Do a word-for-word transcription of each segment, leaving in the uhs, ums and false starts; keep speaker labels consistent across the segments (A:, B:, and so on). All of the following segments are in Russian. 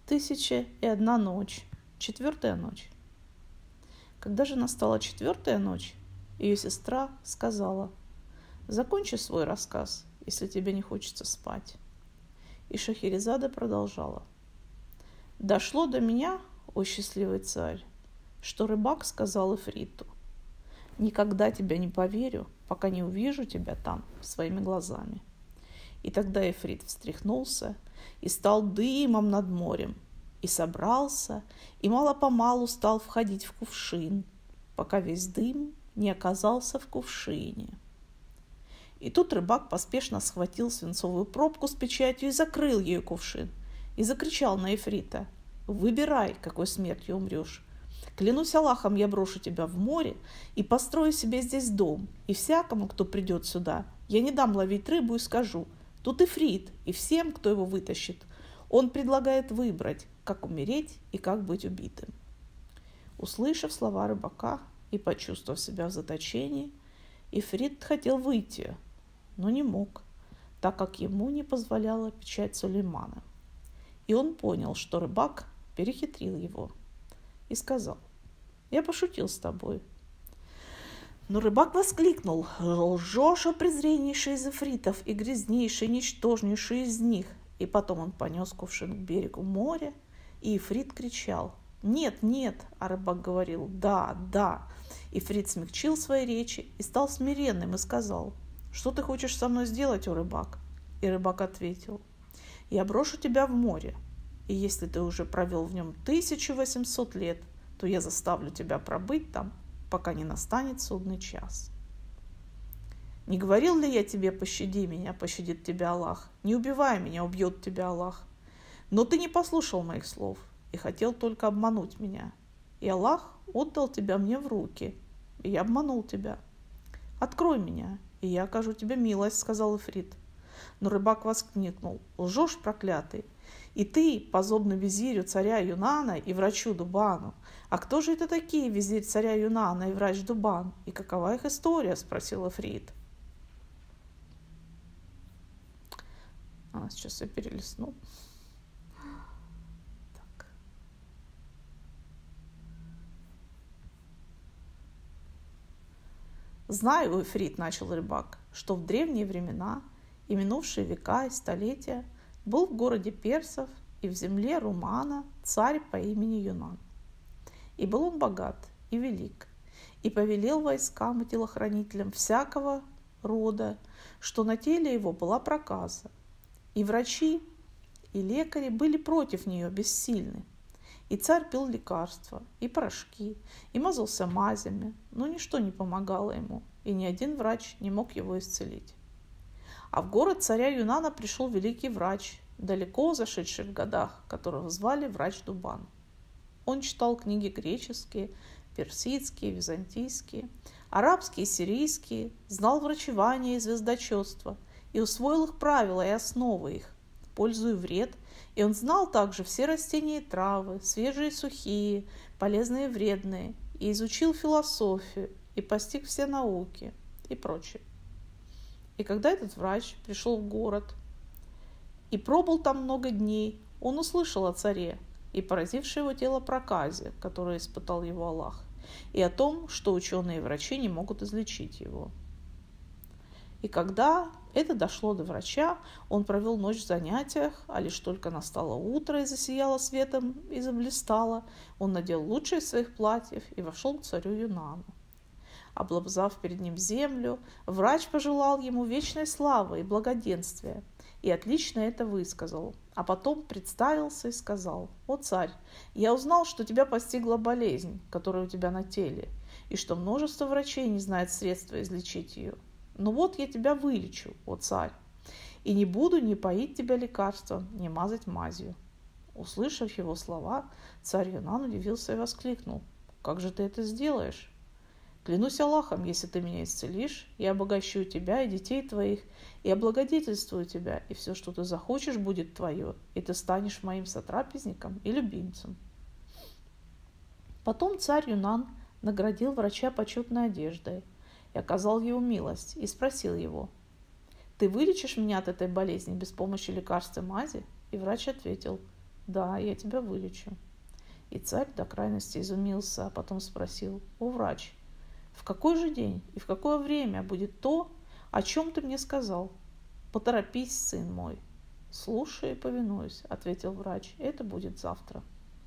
A: Тысяча и одна ночь. Четвертая ночь. Когда же настала четвертая ночь, ее сестра сказала: «Закончи свой рассказ, если тебе не хочется спать». И Шахерезада продолжала: «Дошло до меня, о счастливый царь, что рыбак сказал Ифриту: никогда тебя не поверю, пока не увижу тебя там своими глазами». И тогда Ифрит встряхнулся и стал дымом над морем, и собрался, и мало-помалу стал входить в кувшин, пока весь дым не оказался в кувшине. И тут рыбак поспешно схватил свинцовую пробку с печатью и закрыл ею кувшин, и закричал на Ифрита: «Выбирай, какой смертью умрешь. Клянусь Аллахом, я брошу тебя в море и построю себе здесь дом, и всякому, кто придет сюда, я не дам ловить рыбу и скажу: тут Ифрит, и всем, кто его вытащит, он предлагает выбрать, как умереть и как быть убитым». Услышав слова рыбака и почувствовав себя в заточении, Ифрит хотел выйти, но не мог, так как ему не позволяла печать Сулеймана. И он понял, что рыбак перехитрил его, и сказал: «Я пошутил с тобой». Но рыбак воскликнул: «Лжешь, о презреннейший из ифритов и грязнейший, ничтожнейший из них!» И потом он понес кувшин к берегу моря, и Ифрит кричал: «Нет, нет!» А рыбак говорил: «Да, да!» Ифрит смягчил свои речи и стал смиренным и сказал: «Что ты хочешь со мной сделать, о рыбак?» И рыбак ответил: «Я брошу тебя в море, и если ты уже провел в нем тысячу восемьсот лет, то я заставлю тебя пробыть там, пока не настанет судный час. Не говорил ли я тебе: пощади меня, пощадит тебя Аллах, не убивай меня, убьет тебя Аллах? Но ты не послушал моих слов и хотел только обмануть меня, и Аллах отдал тебя мне в руки, и я обманул тебя. Открой меня, и я окажу тебе милость», — сказал Ифрит. Но рыбак воскликнул: «Лжешь, проклятый! И ты, подобный визирю царя Юнана и врачу Дубану. А кто же это такие, визирь царя Юнана и врач Дубан? И какова их история?» — спросил Ифрит. А, сейчас я перелистну. Так. «Знаю, Ифрит, — начал рыбак, — что в древние времена и минувшие века и столетия был в городе персов и в земле Румана царь по имени Юнан. И был он богат и велик, и повелел войскам и телохранителям всякого рода, что на теле его была проказа. И врачи, и лекари были против нее бессильны. И царь пил лекарства, и порошки, и мазался мазями, но ничто не помогало ему, и ни один врач не мог его исцелить. А в город царя Юнана пришел великий врач, далеко зашедший в годах, которого звали врач Дубан. Он читал книги греческие, персидские, византийские, арабские и сирийские, знал врачевание и звездочетство, и усвоил их правила и основы их, пользу и вред, и он знал также все растения и травы, свежие и сухие, полезные и вредные, и изучил философию, и постиг все науки, и прочее. И когда этот врач пришел в город и пробыл там много дней, он услышал о царе и поразившей его тело проказе, которое испытал его Аллах, и о том, что ученые и врачи не могут излечить его. И когда это дошло до врача, он провел ночь в занятиях, а лишь только настало утро и засияло светом и заблистало, он надел лучшее из своих платьев и вошел к царю Юнану. Облобзав перед ним землю, врач пожелал ему вечной славы и благоденствия, и отлично это высказал, а потом представился и сказал: «О царь, я узнал, что тебя постигла болезнь, которая у тебя на теле, и что множество врачей не знает средства излечить ее. Но вот я тебя вылечу, о царь, и не буду ни поить тебя лекарством, ни мазать мазью». Услышав его слова, царь Юнан удивился и воскликнул: «Как же ты это сделаешь? Клянусь Аллахом, если ты меня исцелишь, я обогащу тебя и детей твоих, и облагодетельствую тебя, и все, что ты захочешь, будет твое, и ты станешь моим сотрапезником и любимцем». Потом царь Юнан наградил врача почетной одеждой и оказал ему милость, и спросил его: «Ты вылечишь меня от этой болезни без помощи лекарств и мази?» И врач ответил: Да, я тебя вылечу. И царь до крайности изумился, а потом спросил: о, врач, в какой же день и в какое время будет то, о чем ты мне сказал? Поторопись, сын мой. Слушай и повинуюсь, ответил врач, это будет завтра.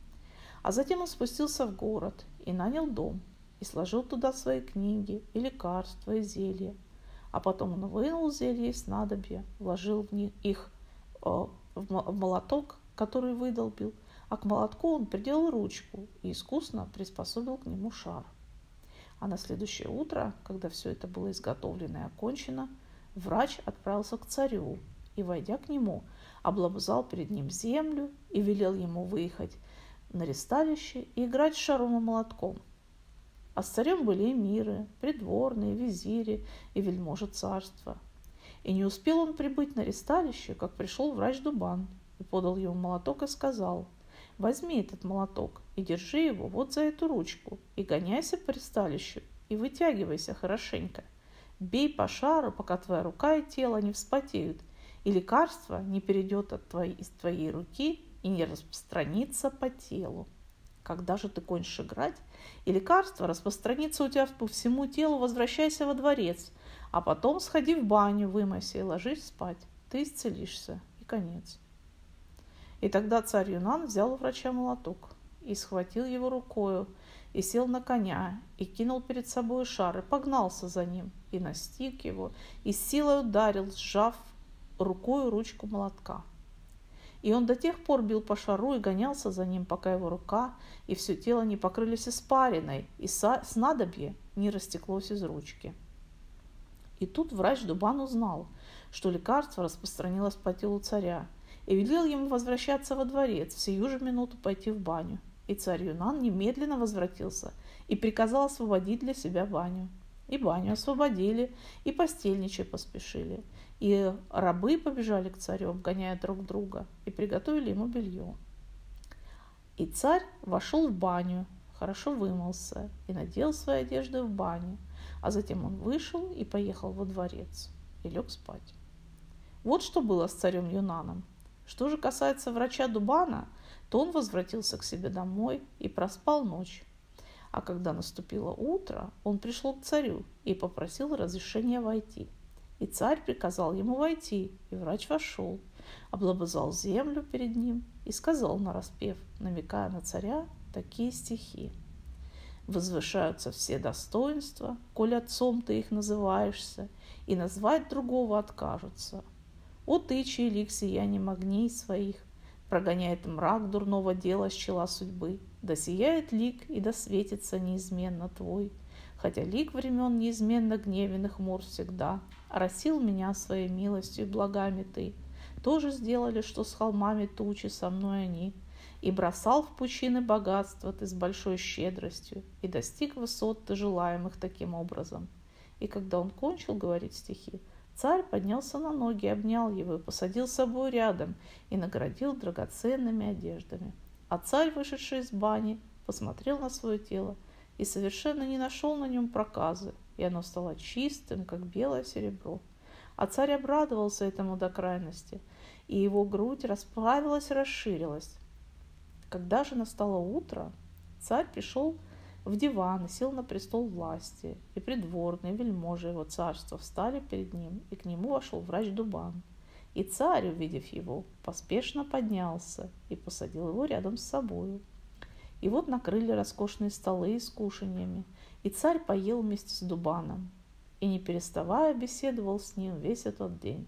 A: А затем он спустился в город и нанял дом, и сложил туда свои книги, и лекарства, и зелья. А потом он вынул зелья и снадобья, вложил в них их э, в молоток, который выдолбил, а к молотку он приделал ручку и искусно приспособил к нему шар. А на следующее утро, когда все это было изготовлено и окончено, врач отправился к царю и, войдя к нему, облобызал перед ним землю и велел ему выехать на ристалище и играть с шаром и молотком. А с царем были эмиры, придворные, визири и вельможи царства. И не успел он прибыть на ристалище, как пришел врач Дубан и подал ему молоток и сказал: возьми этот молоток и держи его вот за эту ручку, и гоняйся по ристалищу, и вытягивайся хорошенько. Бей по шару, пока твоя рука и тело не вспотеют, и лекарство не перейдет от твоей, из твоей руки и не распространится по телу. Когда же ты кончишь играть, и лекарство распространится у тебя по всему телу, возвращайся во дворец, а потом сходи в баню, вымойся и ложись спать. Ты исцелишься, и конец. И тогда царь Юнан взял у врача молоток и схватил его рукою, и сел на коня, и кинул перед собой шар, и погнался за ним, и настиг его, и с силой ударил, сжав рукою ручку молотка. И он до тех пор бил по шару и гонялся за ним, пока его рука и все тело не покрылись испариной, и снадобье не растеклось из ручки. И тут врач Дубан узнал, что лекарство распространилось по телу царя, и велел ему возвращаться во дворец, в сию же минуту пойти в баню. И царь Юнан немедленно возвратился и приказал освободить для себя баню. И баню освободили, и постельничать поспешили. И рабы побежали к царю, обгоняя друг друга, и приготовили ему белье. И царь вошел в баню, хорошо вымылся и надел свои одежды в бане, а затем он вышел и поехал во дворец и лег спать. Вот что было с царем Юнаном. Что же касается врача Дубана, то он возвратился к себе домой и проспал ночь. А когда наступило утро, он пришел к царю и попросил разрешения войти. И царь приказал ему войти, и врач вошел, облобызал землю перед ним и сказал нараспев, намекая на царя, такие стихи. «Возвышаются все достоинства, коль отцом ты их называешься, и назвать другого откажутся. О ты, чей лик сиянием огней своих прогоняет мрак дурного дела с чела судьбы, да сияет лик и да светится неизменно твой, хотя лик времен неизменно гневен и хмур всегда, оросил меня своей милостью и благами ты. Тоже сделали, что с холмами тучи со мной они, и бросал в пучины богатства ты с большой щедростью, и достиг высот ты желаемых таким образом». И когда он кончил говорить стихи, царь поднялся на ноги, обнял его и посадил с собой рядом и наградил драгоценными одеждами. А царь, вышедший из бани, посмотрел на свое тело и совершенно не нашел на нем проказы, и оно стало чистым, как белое серебро. А царь обрадовался этому до крайности, и его грудь расправилась и расширилась. Когда же настало утро, царь пришел в диван и сел на престол власти, и придворные вельможи его царства встали перед ним, и к нему вошел врач Дубан. И царь, увидев его, поспешно поднялся и посадил его рядом с собою. И вот накрыли роскошные столы с кушаньями, и царь поел вместе с Дубаном, и не переставая беседовал с ним весь этот день.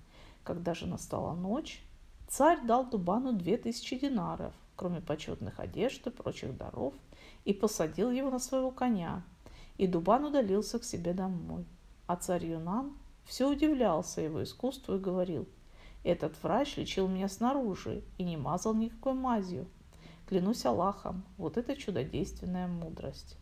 A: Когда же настала ночь, царь дал Дубану две тысячи динаров, кроме почетных одежд и прочих даров, и посадил его на своего коня, и Дубан удалился к себе домой. А царь Юнан все удивлялся его искусству и говорил: «Этот врач лечил меня снаружи и не мазал никакой мазью. Клянусь Аллахом, вот это чудодейственная мудрость.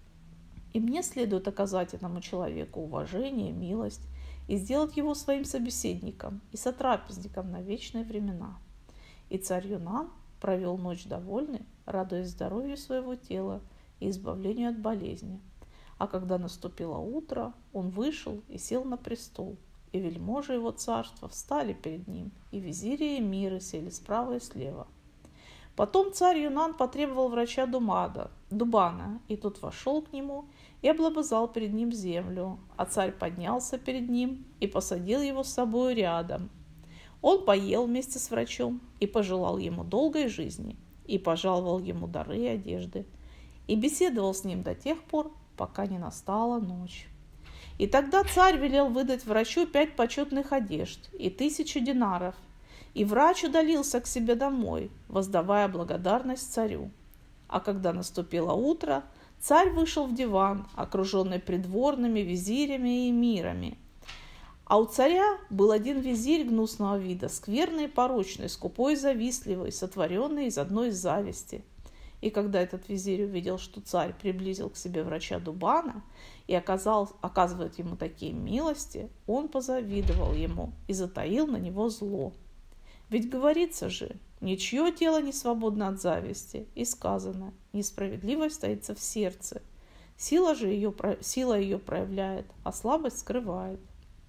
A: И мне следует оказать этому человеку уважение, милость и сделать его своим собеседником и сотрапезником на вечные времена». И царь Юнан провел ночь довольный, радуясь здоровью своего тела и избавлению от болезни. А когда наступило утро, он вышел и сел на престол, и вельможи его царства встали перед ним, и визири и эмиры сели справа и слева. Потом царь Юнан потребовал врача Думада, Дубана, и тот вошел к нему и облобызал перед ним землю, а царь поднялся перед ним и посадил его с собой рядом. Он поел вместе с врачом и пожелал ему долгой жизни, и пожаловал ему дары и одежды, и беседовал с ним до тех пор, пока не настала ночь. И тогда царь велел выдать врачу пять почетных одежд и тысячу динаров, и врач удалился к себе домой, воздавая благодарность царю. А когда наступило утро, царь вышел в диван, окруженный придворными визирями и эмирами. А у царя был один визирь гнусного вида, скверный и порочный, скупой и завистливый, сотворенный из одной зависти. И когда этот визирь увидел, что царь приблизил к себе врача Дубана и оказал, оказывает ему такие милости, он позавидовал ему и затаил на него зло. Ведь говорится же, ничье тело не свободно от зависти, и сказано, несправедливость таится в сердце. Сила же ее, сила ее проявляет, а слабость скрывает.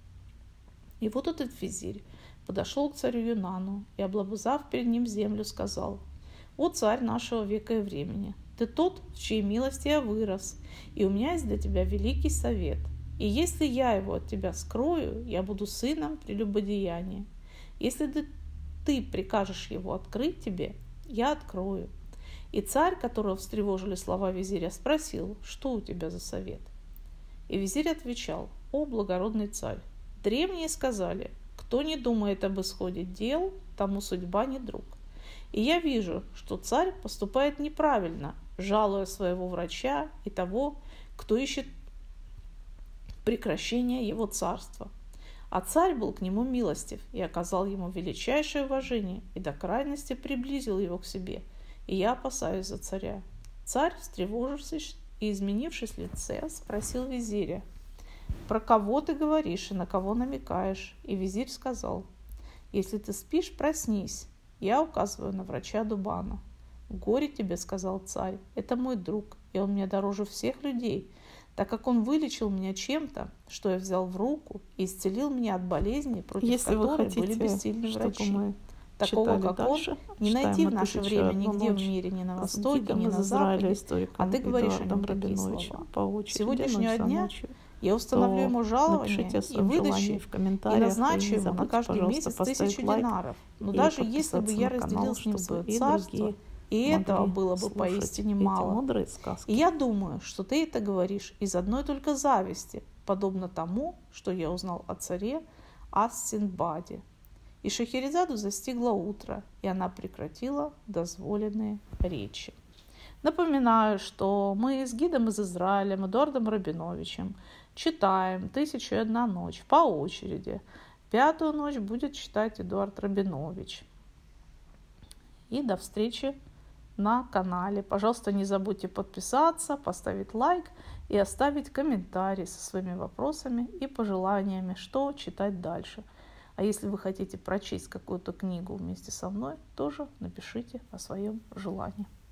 A: И вот этот визирь подошел к царю Юнану и, облобызав перед ним землю, сказал: «О царь нашего века и времени, ты тот, в чьей милости я вырос, и у меня есть для тебя великий совет. И если я его от тебя скрою, я буду сыном прелюбодеяния. Если ты ты прикажешь его открыть тебе, я открою». И царь, которого встревожили слова визиря, спросил: «Что у тебя за совет?» И визирь отвечал: «О, благородный царь, древние сказали, кто не думает об исходе дел, тому судьба не друг. И я вижу, что царь поступает неправильно, жалуя своего врача и того, кто ищет прекращения его царства. А царь был к нему милостив и оказал ему величайшее уважение и до крайности приблизил его к себе. И я опасаюсь за царя». Царь, встревожившись и изменившись в лице, спросил визиря: «Про кого ты говоришь и на кого намекаешь?» И визирь сказал: «Если ты спишь, проснись. Я указываю на врача Дубана». «Горе тебе, — сказал царь, — это мой друг, и он мне дороже всех людей, так как он вылечил меня чем-то, что я взял в руку, и исцелил меня от болезни, против
B: Если
A: которой
B: хотите,
A: были бессильны врачи.
B: Мы
A: Такого, как
B: дальше,
A: он, не найти в наше время нигде в мире, ни на Востоке, ни на Западе, а ты говоришь о нем такие слова. С сегодняшнего дня я установлю ему жалование и выдачи, и назначу ему на каждый месяц тысячу динаров. Но даже если бы я разделил с ним свое царство, и этого было бы поистине мало. И я думаю, что ты это говоришь из одной только зависти, подобно тому, что я узнал о царе Ас-Синдбаде». И Шахерезаду застигло утро, и она прекратила дозволенные речи. Напоминаю, что мы с гидом из Израиля, Эдуардом Рабиновичем, читаем «Тысячу и одна ночь» по очереди. Пятую ночь будет читать Эдуард Рабинович. И до встречи на канале. Пожалуйста, не забудьте подписаться, поставить лайк и оставить комментарий со своими вопросами и пожеланиями, что читать дальше. А если вы хотите прочесть какую-то книгу вместе со мной, тоже напишите о своем желании.